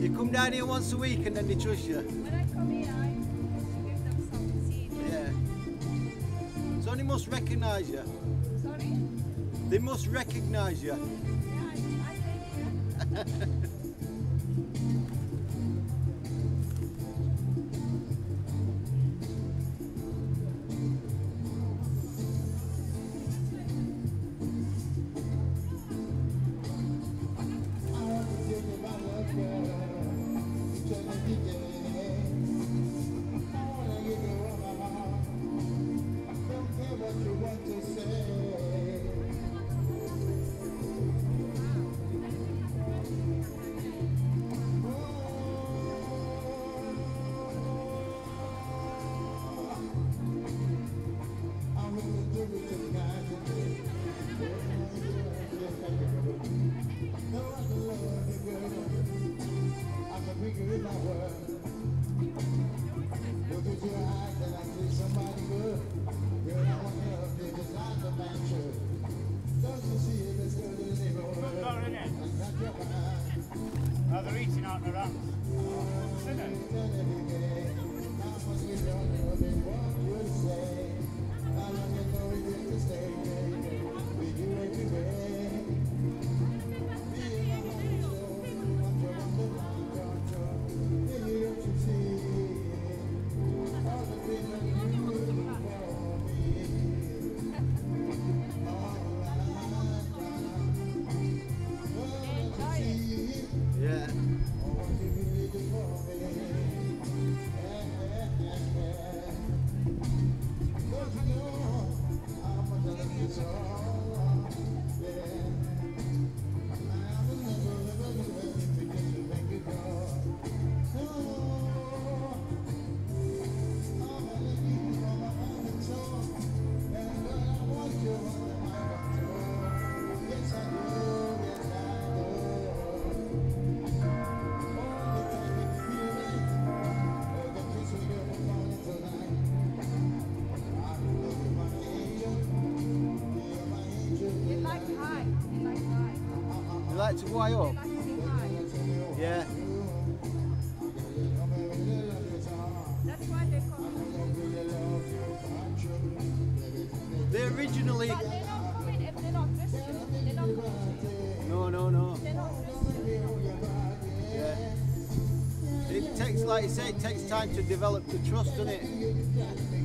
You come down here once a week and then they trust you. When I come here, I give them some seed. Yeah. So they must recognise you. Sorry? They must recognise you. Yeah, I think yeah. Oh, they're eating out the runs. Like to go high up? Yeah. That's why they come. They originally... But they don't come in if they're not Christian. They don't come. No, no, no. They're not Christian. Yeah. It takes, like you say, it takes time to develop the trust, doesn't it?